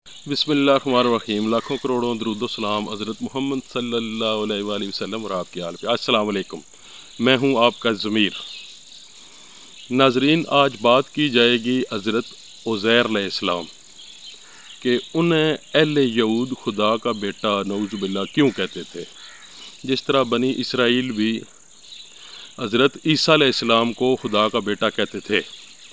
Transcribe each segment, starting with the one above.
بسم اللہ الرحمن الرحیم، لاکھوں کروڑوں درود و سلام حضرت محمد صلی اللہ علیہ وآلہ وسلم اور آپ کی آل پہ۔ السلام علیکم، میں ہوں آپ کا ضمیر۔ ناظرین، آج بات کی جائے گی حضرت عزیر علیہ السلام کہ انہیں اہل یہود خدا کا بیٹا نعوذ باللہ کیوں کہتے تھے، جس طرح بنی اسرائیل بھی حضرت عیسیٰ علیہ السلام کو خدا کا بیٹا کہتے تھے۔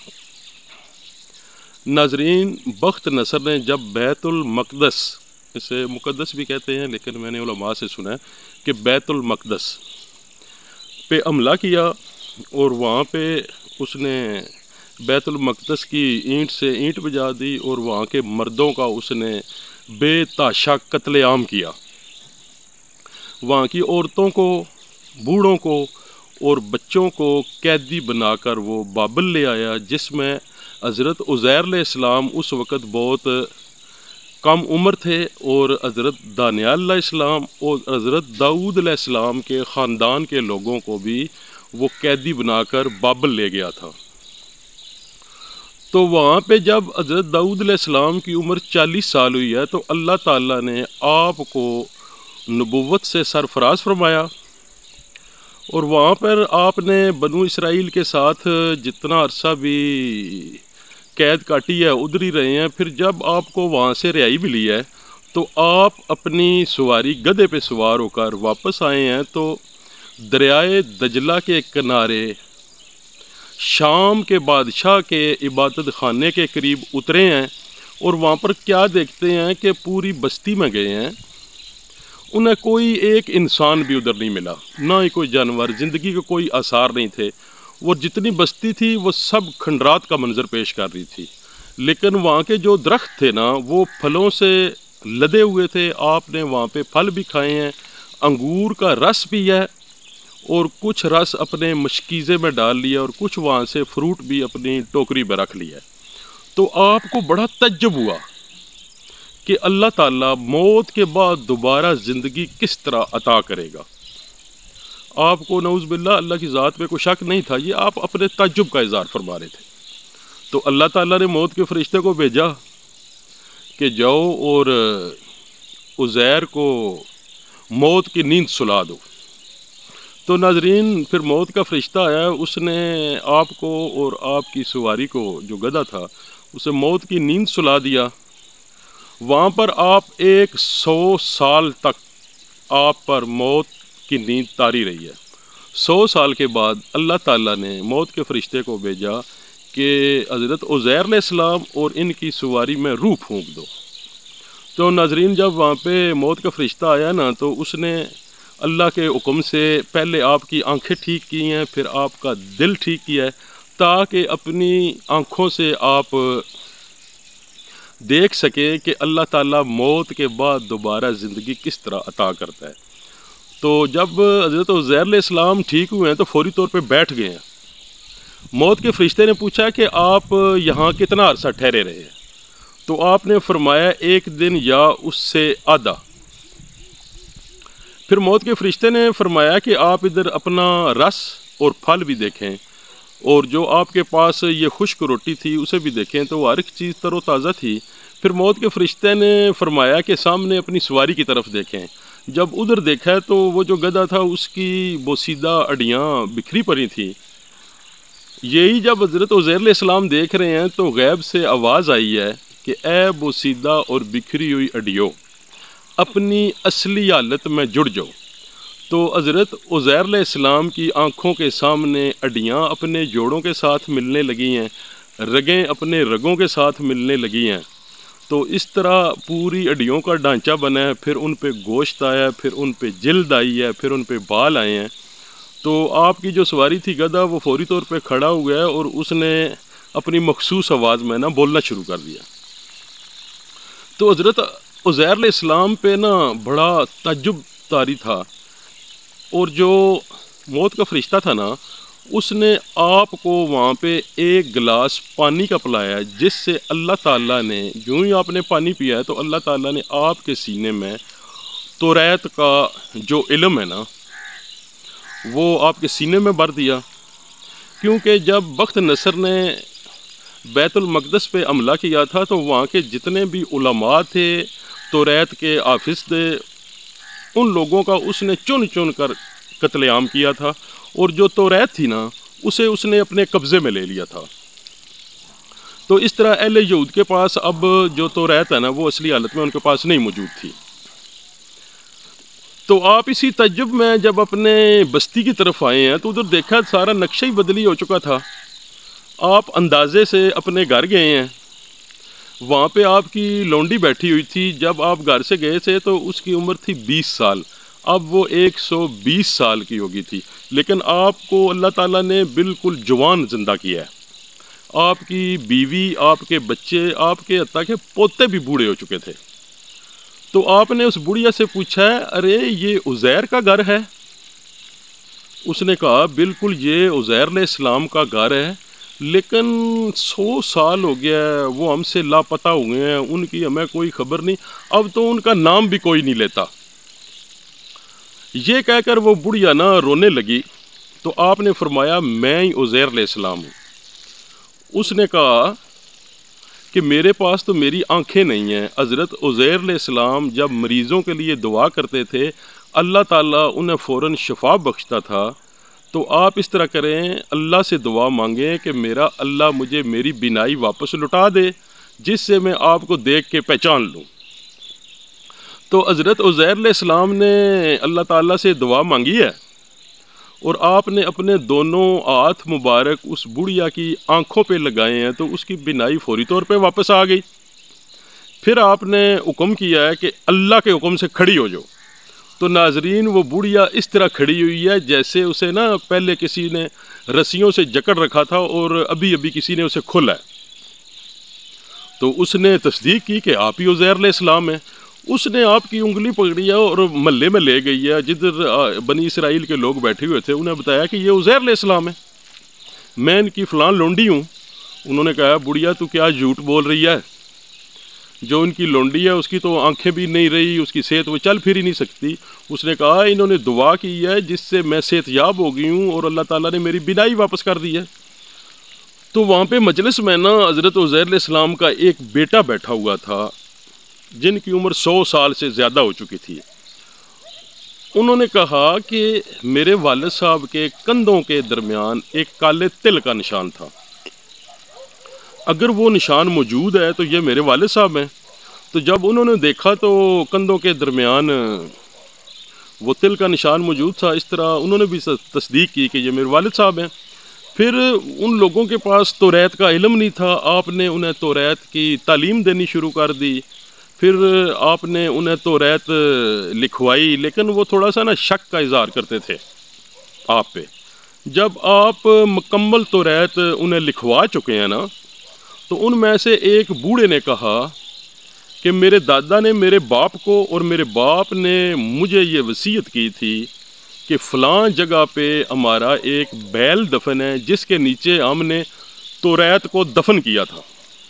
ناظرین، بخت نصر نے جب بیت المقدس، اسے مقدس بھی کہتے ہیں لیکن میں نے علماء سے سنا ہے کہ بیت المقدس پہ حملہ کیا اور وہاں پہ اس نے بیت المقدس کی اینٹ سے اینٹ بجا دی اور وہاں کے مردوں کا اس نے بے تحاشا قتل عام کیا۔ وہاں کی عورتوں کو، بوڑھوں کو اور بچوں کو قیدی بنا کر وہ بابل لے آیا، جس میں حضرت عزیر علیہ السلام اس وقت بہت کم عمر تھے، اور حضرت دانیال علیہ السلام اور حضرت داؤد علیہ السلام کے خاندان کے لوگوں کو بھی وہ قیدی بنا کر بابل لے گیا تھا۔ تو وہاں پہ جب حضرت داؤد علیہ السلام کی عمر 40 سال ہوئی ہے تو اللہ تعالیٰ نے آپ کو نبوت سے سرفراز فرمایا، اور وہاں پر آپ نے بنو اسرائیل کے ساتھ جتنا عرصہ بھی قید کاٹی ہے ادھر ہی رہے ہیں۔ پھر جب آپ کو وہاں سے رہائی ملی ہے تو آپ اپنی سواری گدھے پہ سوار ہو کر واپس آئے ہیں، تو دریائے دجلہ کے کنارے شام کے بادشاہ کے عبادت خانے کے قریب اترے ہیں، اور وہاں پر کیا دیکھتے ہیں کہ پوری بستی میں گئے ہیں، انہیں کوئی ایک انسان بھی ادھر نہیں ملا، نہ ہی کوئی جانور، زندگی کے کوئی آثار نہیں تھے۔ وہ جتنی بستی تھی وہ سب کھنڈرات کا منظر پیش کر رہی تھی، لیکن وہاں کے جو درخت تھے نا وہ پھلوں سے لدے ہوئے تھے۔ آپ نے وہاں پہ پھل بھی کھائے ہیں، انگور کا رس بھی ہے، اور کچھ رس اپنے مشکیزے میں ڈال لیا، اور کچھ وہاں سے فروٹ بھی اپنی ٹوکری میں رکھ لیا۔ تو آپ کو بڑا تعجب ہوا کہ اللہ تعالیٰ موت کے بعد دوبارہ زندگی کس طرح عطا کرے گا۔ آپ کو نعوذ باللہ اللہ کی ذات پہ کوئی شک نہیں تھا، یہ آپ اپنے تعجب کا اظہار فرما رہے تھے۔ تو اللہ تعالیٰ نے موت کے فرشتے کو بھیجا کہ جاؤ اور عزیر کو موت کی نیند سلا دو۔ تو ناظرین، پھر موت کا فرشتہ آیا، اس نے آپ کو اور آپ کی سواری کو، جو گدھا تھا، اسے موت کی نیند سلا دیا۔ وہاں پر آپ 100 سال تک آپ پر موت کی نیند طاری رہی ہے۔ 100 سال کے بعد اللہ تعالیٰ نے موت کے فرشتے کو بھیجا کہ حضرت عزیر علیہ السلام اور ان کی سواری میں روح پھونک دو۔ تو ناظرین، جب وہاں پہ موت کا فرشتہ آیا نا تو اس نے اللہ کے حکم سے پہلے آپ کی آنکھیں ٹھیک کی ہیں، پھر آپ کا دل ٹھیک کیا ہے، تاکہ اپنی آنکھوں سے آپ دیکھ سکیں کہ اللہ تعالیٰ موت کے بعد دوبارہ زندگی کس طرح عطا کرتا ہے۔ تو جب حضرت عزیر علیہ السلام ٹھیک ہوئے ہیں تو فوری طور پہ بیٹھ گئے ہیں۔ موت کے فرشتے نے پوچھا کہ آپ یہاں کتنا عرصہ ٹھہرے رہے ہیں؟ تو آپ نے فرمایا 1 دن یا اس سے آدھا۔ پھر موت کے فرشتے نے فرمایا کہ آپ ادھر اپنا رس اور پھل بھی دیکھیں، اور جو آپ کے پاس یہ خشک روٹی تھی اسے بھی دیکھیں، تو وہ ہر ایک چیز تر و تازہ تھی۔ پھر موت کے فرشتے نے فرمایا کہ سامنے اپنی سواری کی طرف دیکھیں۔ جب ادھر دیکھا تو وہ جو گدھا تھا اس کی بوسیدہ اڈیاں بکھری پڑی تھیں۔ یہی جب حضرت عزیر علیہ السلام دیکھ رہے ہیں تو غیب سے آواز آئی ہے کہ اے بوسیدہ اور بکھری ہوئی اڈیوں، اپنی اصلی حالت میں جڑ جاؤ۔ تو حضرت عزیر علیہ السلام کی آنکھوں کے سامنے اڈیاں اپنے جوڑوں کے ساتھ ملنے لگی ہیں، رگیں اپنے رگوں کے ساتھ ملنے لگی ہیں۔ تو اس طرح پوری اڈیوں کا ڈھانچہ بنا ہے، پھر ان پہ گوشت آیا، پھر ان پہ جلد آئی ہے، پھر ان پہ بال آئے ہیں۔ تو آپ کی جو سواری تھی گدھا، وہ فوری طور پہ کھڑا ہو گیا اور اس نے اپنی مخصوص آواز میں نا بولنا شروع کر دیا۔ تو حضرت عزیر علیہ السلام پہ نا بڑا تعجب طاری تھا، اور جو موت کا فرشتہ تھا نا اس نے آپ کو وہاں پہ 1 گلاس پانی کا پلایا، جس سے اللہ تعالیٰ نے، جو ہی آپ نے پانی پیا ہے تو اللہ تعالیٰ نے آپ کے سینے میں توریت کا جو علم ہے نا وہ آپ کے سینے میں بھر دیا۔ کیونکہ جب بخت نصر نے بیت المقدس پہ حملہ کیا تھا تو وہاں کے جتنے بھی علماء تھے، توریت کے حافظ تھے، ان لوگوں کا اس نے چن چن کر قتل عام کیا تھا، اور جو توریت تھی نا اسے اس نے اپنے قبضے میں لے لیا تھا۔ تو اس طرح اہل یہود کے پاس اب جو توریت ہے نا وہ اصلی حالت میں ان کے پاس نہیں موجود تھی۔ تو آپ اسی تعجب میں جب اپنے بستی کی طرف آئے ہیں تو ادھر دیکھا سارا نقشہ ہی بدلی ہو چکا تھا۔ آپ اندازے سے اپنے گھر گئے ہیں، وہاں پہ آپ کی لونڈی بیٹھی ہوئی تھی، جب آپ گھر سے گئے تھے تو اس کی عمر تھی 20 سال، اب وہ 120 سال کی ہوگی تھی، لیکن آپ کو اللہ تعالیٰ نے بالکل جوان زندہ کیا ہے۔ آپ کی بیوی، آپ کے بچے، آپ کے حتیٰ کہ پوتے بھی بوڑھے ہو چکے تھے۔ تو آپ نے اس بڑھیا سے پوچھا، ارے یہ عزیر کا گھر ہے؟ اس نے کہا بالکل یہ عزیر علیہ السلام کا گھر ہے، لیکن 100 سال ہو گیا ہے، وہ ہم سے لاپتہ ہوئے ہیں، ان کی ہمیں کوئی خبر نہیں، اب تو ان کا نام بھی کوئی نہیں لیتا۔ یہ کہہ کر وہ بڑھیا نا رونے لگی، تو آپ نے فرمایا میں ہی عزیر علیہ السلام ہوں۔ اس نے کہا کہ میرے پاس تو میری آنکھیں نہیں ہیں۔ حضرت عزیر علیہ السلام جب مریضوں کے لیے دعا کرتے تھے اللہ تعالیٰ انہیں فوراً شفا بخشتا تھا، تو آپ اس طرح کریں، اللہ سے دعا مانگیں کہ میرا اللہ مجھے میری بینائی واپس لوٹا دے، جس سے میں آپ کو دیکھ کے پہچان لوں۔ تو حضرت عزیر علیہ السلام نے اللہ تعالیٰ سے دعا مانگی ہے، اور آپ نے اپنے دونوں ہاتھ مبارک اس بڑھیا کی آنکھوں پہ لگائے ہیں، تو اس کی بینائی فوری طور پہ واپس آ گئی۔ پھر آپ نے حکم کیا ہے کہ اللہ کے حکم سے کھڑی ہو جاؤ۔ تو ناظرین وہ بڑھیا اس طرح کھڑی ہوئی ہے جیسے اسے نا پہلے کسی نے رسیوں سے جکڑ رکھا تھا اور ابھی ابھی کسی نے اسے کھولا ہے۔ تو اس نے تصدیق کی کہ آپ ہی عزیر علیہ السلام ہیں۔ اس نے آپ کی انگلی پکڑی ہے اور محلے میں لے گئی ہے، جدھر بنی اسرائیل کے لوگ بیٹھے ہوئے تھے، انہیں بتایا کہ یہ عزیر علیہ السلام ہے، میں ان کی فلاں لونڈی ہوں۔ انہوں نے کہا بڑھیا تو کیا جھوٹ بول رہی ہے، جو ان کی لونڈی ہے اس کی تو آنکھیں بھی نہیں رہی، اس کی صحت وہ چل پھر ہی نہیں سکتی۔ اس نے کہا انہوں نے دعا کی ہے جس سے میں صحت یاب ہو گئی ہوں، اور اللہ تعالیٰ نے میری بینائی واپس کر دی ہے۔ تو وہاں پہ مجلس میں نا حضرت عزیر علیہ السلام کا ایک بیٹا بیٹھا ہوا تھا جن کی عمر 100 سال سے زیادہ ہو چکی تھی۔ انہوں نے کہا کہ میرے والد صاحب کے کندھوں کے درمیان ایک کالے تل کا نشان تھا، اگر وہ نشان موجود ہے تو یہ میرے والد صاحب ہیں۔ تو جب انہوں نے دیکھا تو کندھوں کے درمیان وہ تل کا نشان موجود تھا، اس طرح انہوں نے بھی تصدیق کی کہ یہ میرے والد صاحب ہیں۔ پھر ان لوگوں کے پاس توریت کا علم نہیں تھا، آپ نے انہیں توریت کی تعلیم دینی شروع کر دی، پھر آپ نے انہیں توریت لکھوائی، لیکن وہ تھوڑا سا نا شک کا اظہار کرتے تھے آپ پہ۔ جب آپ مکمل توریت انہیں لکھوا چکے ہیں نا، تو ان میں سے ایک بوڑھے نے کہا کہ میرے دادا نے میرے باپ کو اور میرے باپ نے مجھے یہ وصیت کی تھی کہ فلاں جگہ پہ ہمارا ایک بیل دفن ہے جس کے نیچے ہم نے توریت کو دفن کیا تھا۔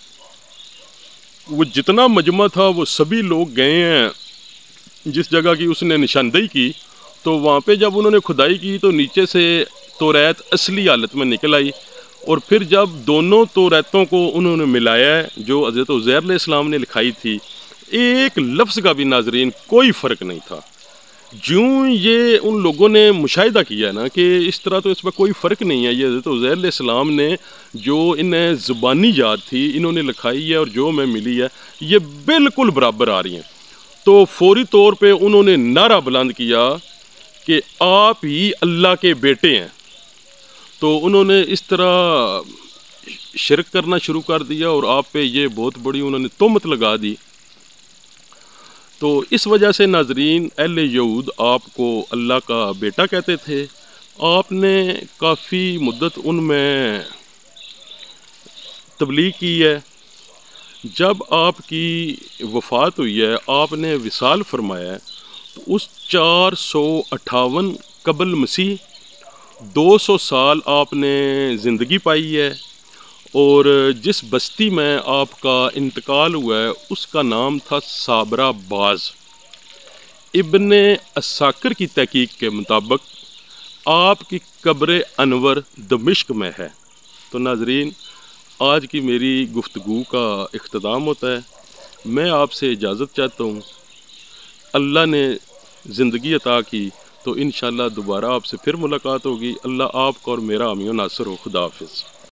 وہ جتنا مجمع تھا وہ سبھی لوگ گئے ہیں جس جگہ کی اس نے نشاندہی کی، تو وہاں پہ جب انہوں نے کھدائی کی تو نیچے سے توریت اصلی حالت میں نکل آئی، اور پھر جب دونوں توریتوں کو انہوں نے ملایا ہے جو حضرت عزیر علیہ السلام نے لکھائی تھی، ایک لفظ کا بھی ناظرین کوئی فرق نہیں تھا۔ جوں یہ ان لوگوں نے مشاہدہ کیا نا کہ اس طرح تو اس میں کوئی فرق نہیں ہے، یہ حضرت عزیر علیہ السلام نے جو انہیں زبانی یاد تھی انہوں نے لکھائی ہے اور جو میں ملی ہے یہ بالکل برابر آ رہی ہیں۔ تو فوری طور پہ انہوں نے نعرہ بلند کیا کہ آپ ہی اللہ کے بیٹے ہیں۔ تو انہوں نے اس طرح شرک کرنا شروع کر دیا اور آپ پہ یہ بہت بڑی انہوں نے تہمت لگا دی۔ تو اس وجہ سے ناظرین اہل یہود آپ کو اللہ کا بیٹا کہتے تھے۔ آپ نے کافی مدت ان میں تبلیغ کی ہے۔ جب آپ کی وفات ہوئی ہے، آپ نے وصال فرمایا ہے، تو اس 458 قبل مسیح 200 سال آپ نے زندگی پائی ہے، اور جس بستی میں آپ کا انتقال ہوا ہے اس کا نام تھا صابرہ باز۔ ابن عساکر کی تحقیق کے مطابق آپ کی قبر انور دمشق میں ہے۔ تو ناظرین آج کی میری گفتگو کا اختتام ہوتا ہے۔ میں آپ سے اجازت چاہتا ہوں۔ اللہ نے زندگی عطا کی تو انشاءاللہ دوبارہ آپ سے پھر ملاقات ہوگی۔ اللہ آپ کو اور میرا حامی و ناصر ہو۔ خدا حافظ۔